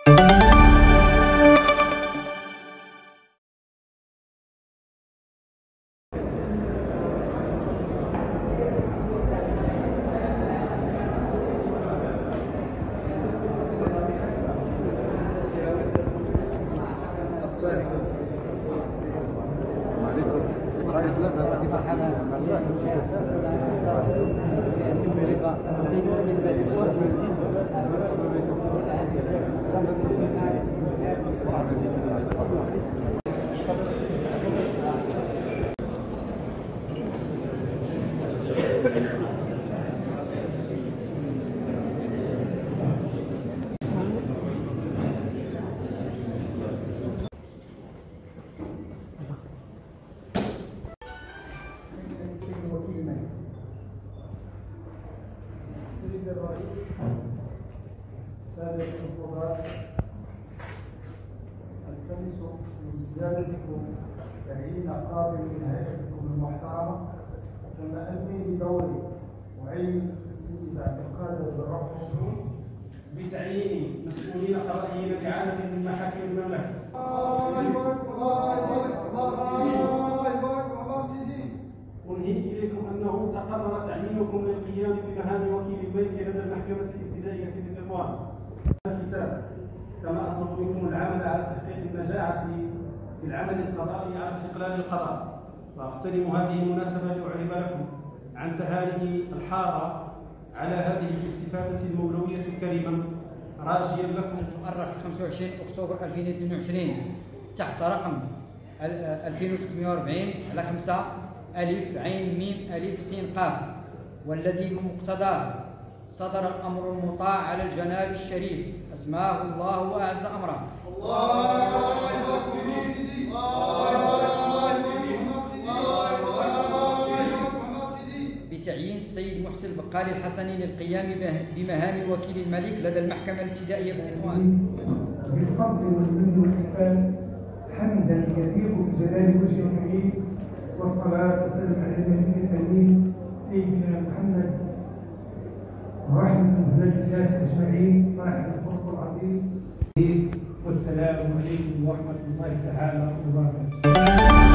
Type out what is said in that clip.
سادة الحضور، التمس من سيادتكم تعيين قاضي من هيئتكم المحترمة، كما أني بدوري أعين السيد عبد القادر بن روح الشهود بتعيين مسؤولين قضائيين كعادة من محاكم المملكة. أنهي إليكم أنه تقرر تعيينكم للقيام بمهام وكيل الملك لدى المحكمة الابتدائية بالرضوان. الكتاب كما أطلب منكم العمل على تحقيق النجاعة في العمل القضائي على استقلال القضاء. وأغتنم هذه المناسبة لأعرب لكم عن تهانئي الحارة على هذه الاستفادة المولوية الكريمة، راجيا لكم المؤرخ 25 أكتوبر 2022 تحت رقم 2340 على 5 ألف عين ميم ألف سين قاف، والذي بمقتضاه صدر الأمر المطاع على الجناب الشريف أسماه الله وأعز أمره. بتعيين السيد محسن البقالي الحسني للقيام بمهام وكيل الملك لدى المحكمة الابتدائية بتطوان. بالفضل والمن والإحسان حمدا يليق بجلال وجه الكريم، والصلاة والسلام على النبي الكريم سيدنا محمد ورحمة الله الناس أجمعين صاحب الفضل العظيم. والسلام عليكم ورحمة الله تعالى وبركاته.